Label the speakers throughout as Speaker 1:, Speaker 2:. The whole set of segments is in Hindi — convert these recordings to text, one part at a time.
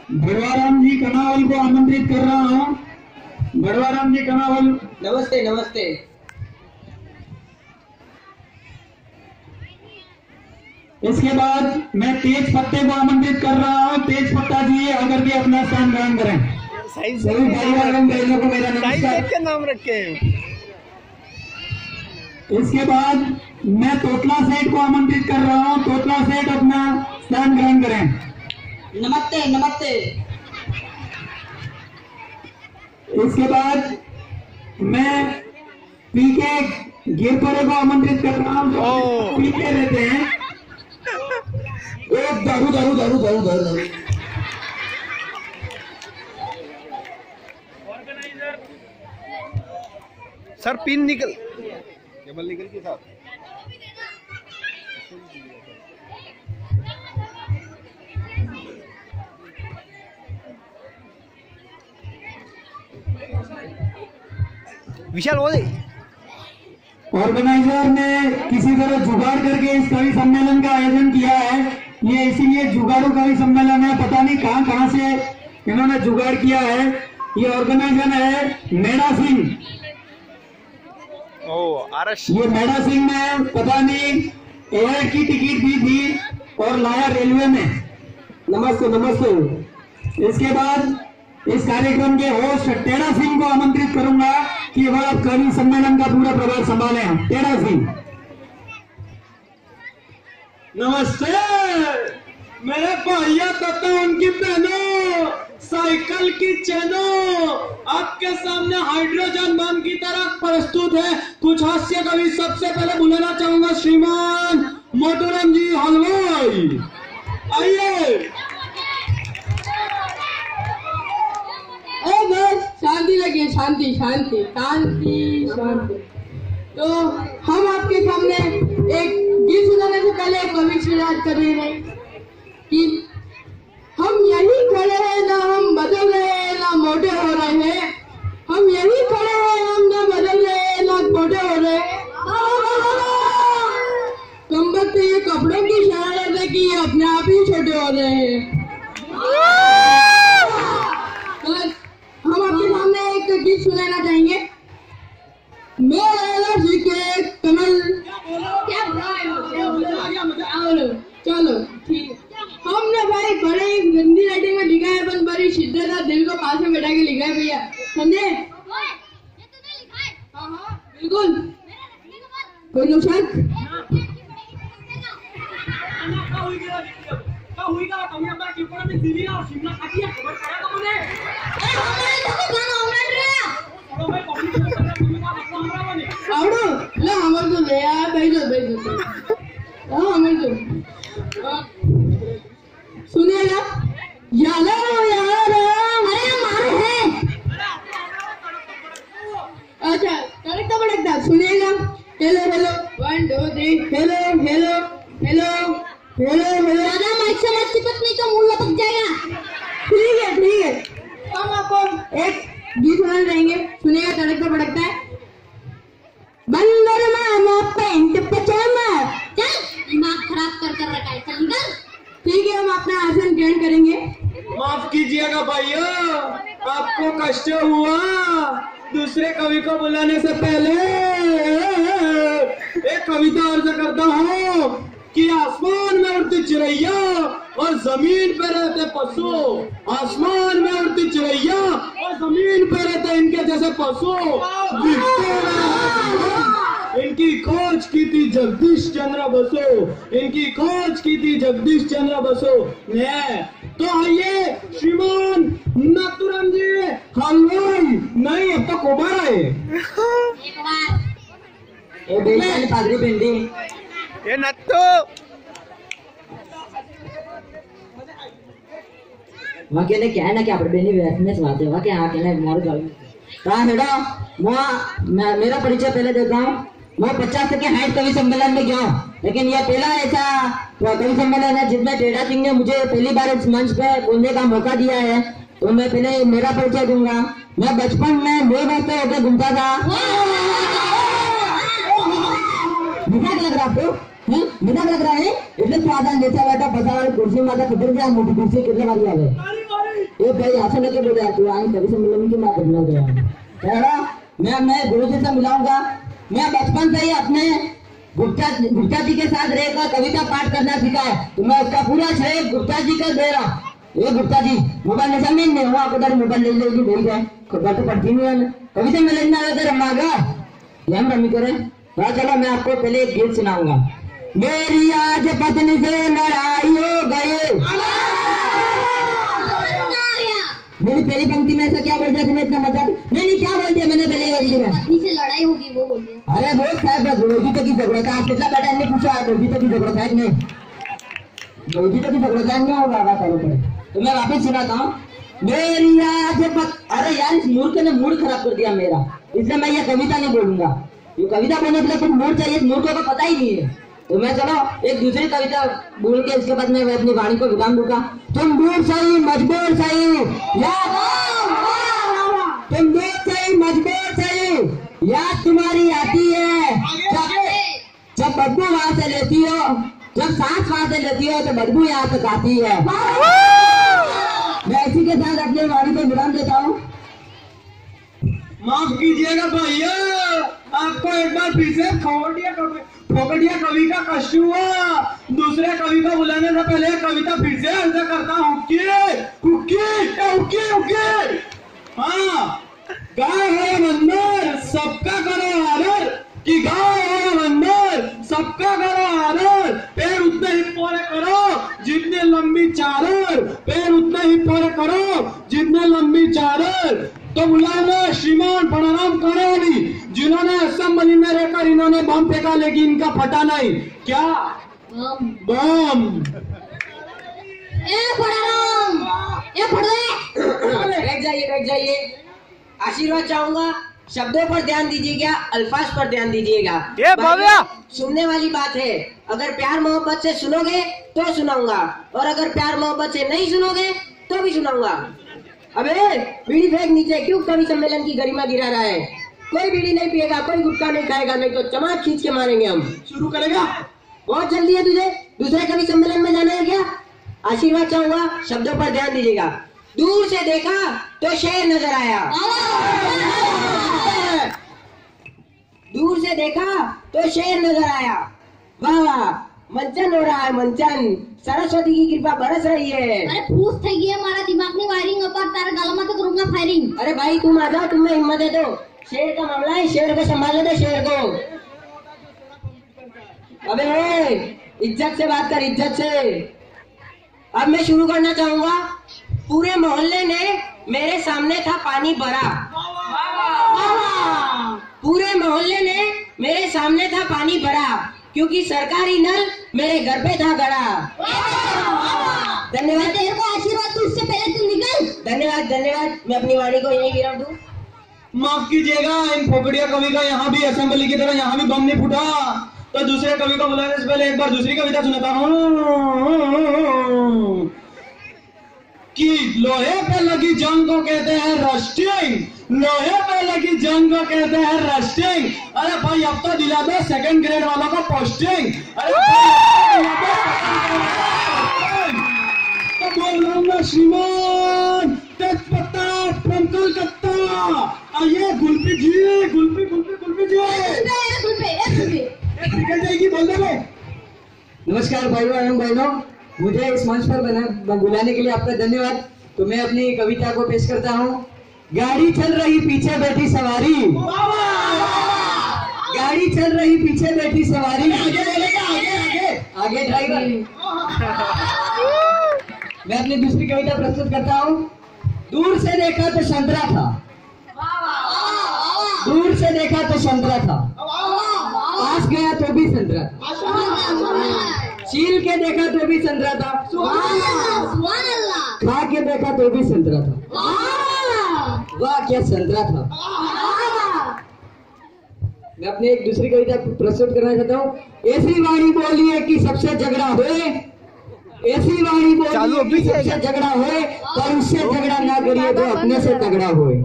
Speaker 1: भड़वाराम जी कनावल को आमंत्रित कर रहा हूँ। भड़वाराम जी कनावल।
Speaker 2: नमस्ते नमस्ते।
Speaker 1: इसके बाद मैं तेज पत्ते को आमंत्रित कर रहा हूँ। तेज पत्ता जी आकर के अपना स्थान ग्रहण करें। सभी भाइयों बहनों को मेरा नमस्कार।
Speaker 3: क्या नाम रखे?
Speaker 1: इसके बाद मैं तोतला सेठ को आमंत्रित कर रहा हूँ। तोतला सेठ अपना स्थान ग्रहण करें।
Speaker 2: नमस्ते नमस्ते।
Speaker 1: इसके बाद मैं पीके गिरपुरे को आमंत्रित कर रहा हूँ। पीके रहते हैं। एक दारू दारू दारू दारू दारू दारू।
Speaker 3: सर पिन निकल केबल निकल के साथ। विशाल बोले
Speaker 1: ऑर्गेनाइजर ने किसी तरह जुगाड़ करके इस कवि सम्मेलन का आयोजन किया है। ये इसीलिए जुगाड़ू कवि सम्मेलन है। पता नहीं कहां से इन्होंने जुगाड़ किया है। ये ऑर्गेनाइजर है मेड़ा सिंह।
Speaker 3: आरस।
Speaker 1: ये मेड़ा सिंह ने पता नहीं एयर की टिकट दी थी और लाया रेलवे में। नमस्ते नमस्ते। इसके बाद इस कार्यक्रम के होस्ट टेढ़ा सिंह को आमंत्रित करूंगा कि वह कवि सम्मेलन का पूरा प्रभार संभालें। टेढ़ा सिंह।
Speaker 4: नमस्ते मेरे भैया तथा उनकी बहनों, साइकिल की चैनों आपके सामने हाइड्रोजन बम की तरह प्रस्तुत है। कुछ हास्य कवि। सबसे पहले बुलाना चाहूंगा श्रीमान मधुरम जी हलवाई। आइए।
Speaker 5: शांति लगे। शांति शांति शांति शांति। तो हम आपके सामने एक गीत सुनाने से पहले एक कवि से याद कर रहे हैं कि हम यही खड़े हैं, ना हम बदल रहे हैं ना मोटे हो रहे हैं। हम यही खड़े हैं, हम ना बदल रहे हैं ना मोटे हो रहे हैं। कम वक्त ये कपड़ों की शरारत है कि ये अपने आप ही छोटे हो रहे हैं। हम आपके सामने एक गीत सुनाना चाहेंगे। मेरा के कमल क्या चलो ठीक है। हमने भाई बड़े गंदी राइटिंग में लिखा है, पर बड़ी शिद्दत है, दिल को पास में बैठा के लिखा है भैया, समझे? हाँ बिल्कुल। कोई नुकसान हमारे तो ले यार भेजो हमारे तो सुनिएगा। यार अरे हमारे हैं। अच्छा करेक्ट पड़ेगा। सुनिएगा। Hello hello 1 2 3 hello hello hello hello hello. Mike से मत चिपक नहीं तो मुंह लपक जाएगा। ठीक है। हम आपको एक गीत सुना देंगे। सुनिएगा। करेक्ट पड़ता है। बंदर मामा पेंट पजामा। चल दिमाग खराब कर रखा है। चल निकल। ठीक है। हम अपना आसन ग्रहण करेंगे।
Speaker 4: माफ कीजिएगा भैया, आपको कष्ट हुआ। दूसरे कवि को बुलाने से पहले एक कविता अर्ज करता हूँ कि आसमान में उड़ती चिड़ैया और जमीन पे रहते पशु। आसमान में उड़ती चिड़ैया और जमीन पे रहते इनके जैसे पशु। इनकी खोज की थी जगदीश चंद्र बसु। इनकी खोज की थी जगदीश चंद्र बसु ने। तो आइए श्रीमान नथुराम जी हलवाई। नहीं अब तो कोबारा है।
Speaker 2: पादरी पिंडी
Speaker 3: ये नत्तो
Speaker 2: वहाँ के लिए क्या है ना कि आप बेनी बैठने से बातें वहाँ के यहाँ के लिए मोर गल कहाँ हेडो मेरा परिचय पहले देता हूँ। मैं 50 तक के हाइट कवि सम्मेलन में गया हूँ, लेकिन यह पहला ऐसा कवि सम्मेलन है जिसमें टेढ़ा सिंह ने मुझे पहली बार इस मंच पे बोलने का मौका दिया है। तो मैं पहले मेरा परिचय दूंगा। मैं बचपन में 2 वर्ष होकर घूमता था। मजाक लग रहा आपको? मजाक लग रहा है? એટલે તો આદા નેચા બેઠા બસાવાળી ખુરશી માં ખબર કે આ મોટી ખુરશી કેટલે વાળી આવે? ये भाई ऐसा लेके बोल रहा तू आई कवि सम्मेलन की बात करना गया मैं गुरुजी से मिलाऊंगा। मैं बचपन से ही अपने गुप्ता जी के साथ रहकर कविता पाठ करना सीखा है, तो मैं उसका पूरा श्रेय गुप्ता जी को दे रहा। ये गुप्ता जी मोबाइल में जमीन में हुआ आपको मोबाइल ले लेगी बोल गए बात तो पढ़ती नहीं है। कविता में लेना आया तो रमागा ये हम रमी करे। हाँ चलो मैं आपको पहले एक गीत सुनाऊंगा। मेरी आज पत्नी से लड़ाई हो गई। मेरी पहली पंक्ति में ऐसा क्या बोल दिया तुम्हें इतना मजाक? नहीं क्या बोल दिया मैंने पहले पंक्ति में?
Speaker 5: पत्नी से लड़ाई होगी वो बोल दिया।
Speaker 2: अरे वो साहब रोजी तो की जरूरत है। आप कितना बेटा ने पूछा रोजी तो की जरूरत है नहीं? रोजी तो की जरूरत है नहीं होगा बात करो पड़े। तो मैं वापस सुनाता हूँ। मेरी आज अरे यार इस मूर्ख ने मूड खराब कर दिया मेरा, इसलिए मैं ये कविता नहीं बोलूंगा। ये कविता बोलने के लिए कुछ मूड चाहिए, मूर्खों को पता ही नहीं है। तो मैं चलो एक दूसरी कविता बोल के इसके बाद मैं अपनी वाणी को विराम दूंगा। तुम दूर सही मजबूर सही तुम दूर सही मजबूर सही याद तुम्हारी आती है जब बदबू वहां से लेती हो, जब सांस वहां से लेती हो तो बदबू यहाँ तक आती है। मैं इसी के साथ अपनी वाणी को विराम देता हूँ।
Speaker 4: माफ कीजिएगा भैया, आपको एक बार फिर से फोकटिया कवि का कष्ट हुआ। दूसरे कवि को बुलाने से पहले कविता फिर से ऐसा करता हूँ हाँ, गाय है मंदिर सबका करो आदर, कि गाय है मंदिर सबका करो आदर। पैर उतने ही पोरे करो जितने लंबी चादर, पैर उतने ही पोरे करो जितने लंबी चादर। तो बुलाना श्रीमान प्रणाम करोगी जिन्होंने असेंबली में रहकर इन्होंने बम फेंका लेकिन इनका फटा नहीं। क्या बम?
Speaker 2: बैठ जाइए। आशीर्वाद चाहूंगा, शब्दों पर ध्यान दीजिएगा, अल्फाज पर ध्यान दीजिएगा।
Speaker 3: ये भव्या
Speaker 2: सुनने वाली बात है। अगर प्यार मोहब्बत से सुनोगे तो सुनाऊंगा, और अगर प्यार मोहब्बत से नहीं सुनोगे तो भी सुनाऊंगा। अबे बीड़ी फेंक नीचे, क्यों कवि सम्मेलन की गरिमा गिरा रहा है? कोई बीड़ी नहीं पिएगा, कोई गुटखा नहीं खाएगा, नहीं तो चमाट खींच के मारेंगे हम।
Speaker 4: शुरू करेगा?
Speaker 2: बहुत जल्दी है तुझे, दूसरे कवि सम्मेलन में जाना है क्या? आशीर्वाद चाहूंगा, शब्दों पर ध्यान दीजिएगा। दूर से देखा तो शेर नजर आया, दूर से देखा तो शेर नजर आया। वाह वाह, मंचन हो रहा है मंचन, सरस्वती की कृपा बरस रही है।
Speaker 5: अरे फूस થઈ ગઈ हमारा दिमाग ની वायरिंग अपर तारा गालों में तो करूंगा फायरिंग।
Speaker 2: अरे भाई तुम आ जाओ, तुम्हें हिम्मत है तो। शेर का मामला है, शेर को संभालो दो शेर को। अबे इज्जत से बात कर, इज्जत से। अब मैं शुरू करना चाहूंगा। पूरे मोहल्ले ने मेरे सामने था पानी भरा, पूरे मोहल्ले ने मेरे सामने था पानी भरा, क्योंकि सरकारी नल मेरे घर पे था गड़ा। धन्यवाद।
Speaker 5: तेरे को आशीर्वाद तू उससे पहले तू निकल।
Speaker 2: धन्यवाद धन्यवाद। मैं अपनी वाणी को यहीं विराम दूं।
Speaker 4: माफ कीजिएगा, इन फोकटिया कवि का यहाँ भी असेंबली की तरह यहाँ भी बम नहीं फूटा। तो दूसरे कवि को बुलाने से पहले एक बार दूसरी कविता सुनाता हूँ कि लोहे पे लगी जंग को कहते हैं रस्टिंग, लोहे पे लगी जंग को कहते हैं रस्टिंग। अरे भाई अब तो दिला दो सेकंड ग्रेड वालों को पोस्टिंग। अरे तो बोल रहा हूँ श्रीमान तेजपत्ता फ्रॉम कलकत्ता। आइए गुलपी जी, गुलपी जी निकल जाएगी, बोल दे।
Speaker 1: नमस्कार भाइयों एवं बहनों, मुझे इस मंच पर बुलाने के लिए आपका धन्यवाद। तो मैं अपनी कविता को पेश करता हूँ। गाड़ी चल रही पीछे बैठी सवारी, गाड़ी चल रही पीछे बैठी सवारी,
Speaker 4: आगे बोलेगा, आगे
Speaker 1: आगे ड्राइवर। मैं अपनी दूसरी कविता प्रस्तुत करता हूँ। दूर से देखा तो संतरा था, दूर से देखा तो संतरा था, पास गया तो भी संतरा था, छील के देखा तो भी संतरा था, खा के देखा तो भी संतरा था। वाह क्या संतरा था। मैं अपनी एक दूसरी कविता प्रस्तुत करना चाहता हूँ। ऐसी वाणी बोलिए कि सबसे झगड़ा हुए, ऐसी वाणी बोलिए कि सबसे झगड़ा हुए, पर उससे झगड़ा ना करिए तो अपने से तगड़ा हुए।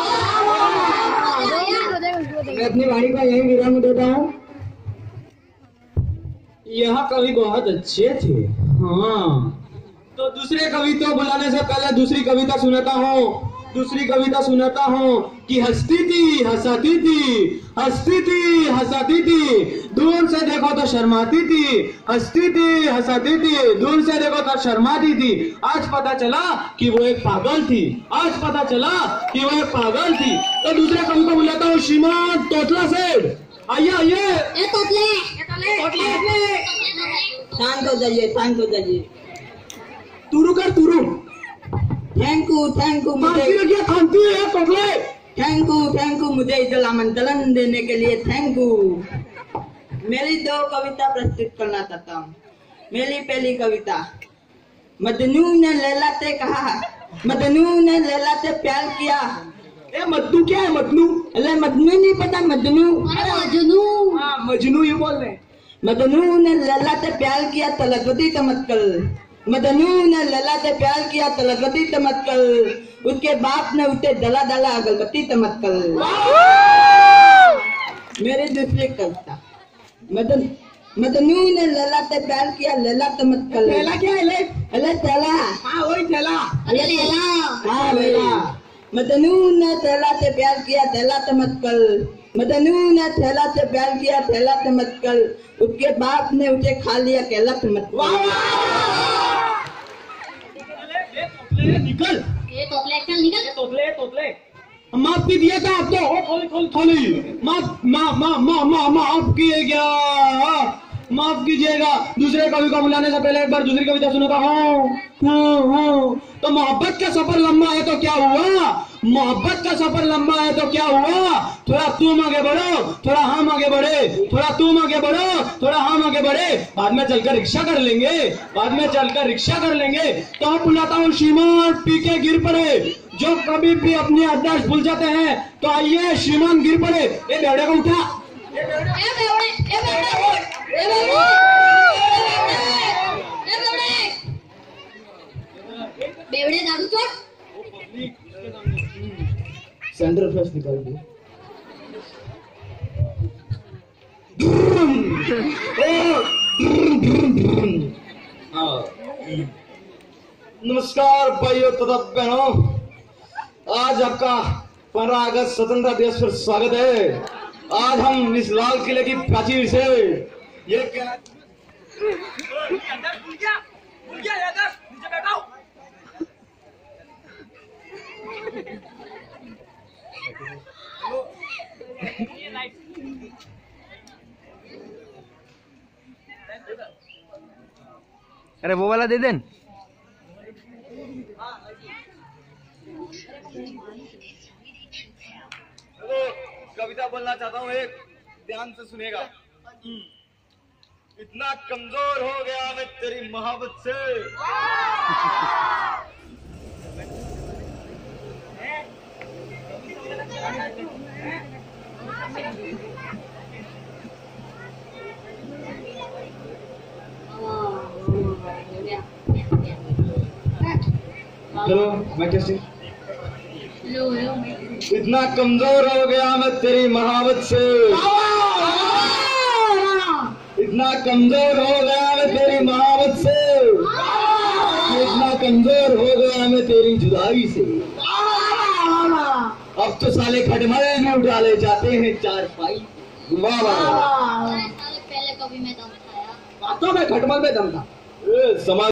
Speaker 1: मैं अपनी वाणी का यही विराम देता हूँ।
Speaker 4: यह कवि बहुत अच्छे थे। हाँ तो दूसरे कविता बुलाने से पहले दूसरी कविता सुनाता हूँ कि हंसती थी हंसाती थी दूर से देखो तो शर्माती थी, हंसती थी हंसाती थी दूर से देखो तो शर्माती थी। आज पता चला कि वो एक पागल थी, तो दूसरे कवि को बुलाता हूँ श्रीमान तोतला सेठ। आइए
Speaker 5: ए तोतले
Speaker 2: शांत हो जाइए।
Speaker 4: तुरु
Speaker 2: थैंक यू मुझे थैंक यू मुझे इधर आमंत्रण देने के लिए थैंक यू। मेरी 2 कविता प्रस्तुत करना चाहता हूँ। मेरी पहली कविता, मजनू ने लैला से कहा, मजनू ने लैला से प्यार किया।
Speaker 4: ए मजनू क्या है? मजनू
Speaker 2: अरे मजनू नहीं पता, मजनू
Speaker 4: हाँ मजनू ये बोल रहे।
Speaker 2: मजनू ने लैला से प्यार किया तलगती तमक्कल, मजनू ने लैला से प्यार किया तलगती तमक्कल, उसके बाप ने उसे दला अगरबत्ती तमक्कल। मेरी दूसरी कविता, मजनू ने लैला से प्यार किया लैला तमक्कल।
Speaker 4: थैला क्या है?
Speaker 2: अले थैला,
Speaker 4: हाँ वही थैला।
Speaker 2: हाँ भैया। मजनू ने थैला से प्यार किया थैला तमक्कल, मजनू ने थैला से प्यार किया थैला तमक्कल, उसके बाप ने उसे खा लिया केला तमक्कल।
Speaker 4: निकल
Speaker 5: ए तोतले
Speaker 4: तोतले माफ भी दिया था आप तो थोड़ी माफ किए क्या? माफ कीजिएगा। दूसरे कवि को बुलाने से पहले एक बार दूसरी कविता सुनाता हूँ। तो मोहब्बत का सफर लंबा है तो क्या हुआ, थोड़ा तुम आगे बढ़ो, थोड़ा हम आगे बढ़े, थोड़ा तुम आगे बढ़ो, थोड़ा हम आगे बढ़े, बाद में चलकर रिक्शा कर लेंगे। तो अब बुलाता हूँ श्रीमान पीके गिर पड़े, जो कभी भी अपनी आदर्श भूल जाते हैं। तो आइए श्रीमान गिर पड़े। ये बेवड़े को उठा।
Speaker 5: बेवड़े दादू चोट
Speaker 2: सेंट्रल फ्रेश निकाल दो।
Speaker 4: नमस्कार भाइयों तथा बहनों, आज आपका 15 अगस्त स्वतंत्रता दिवस पर स्वागत है। आज हम इस लाल किले की प्राचीर से ये क्या
Speaker 3: अरे वो वाला दे देन।
Speaker 4: कविता बोलना चाहता हूँ, एक ध्यान से सुनेगा। इतना कमजोर हो गया मैं तेरी मोहब्बत से, चलो मैं कैसे इतना कमजोर हो गया मैं तेरी मोहब्बत से, इतना कमजोर हो गया मैं तेरी मोहब्बत से, इतना कमजोर हो गया मैं तेरी जुदाई से। अब तो साले खटमल में उठा ले जाते हैं 4 पाई। वाह वाह।
Speaker 5: पहले कभी मैं दम खाया
Speaker 4: तो मैं खटमल में दम था। समाज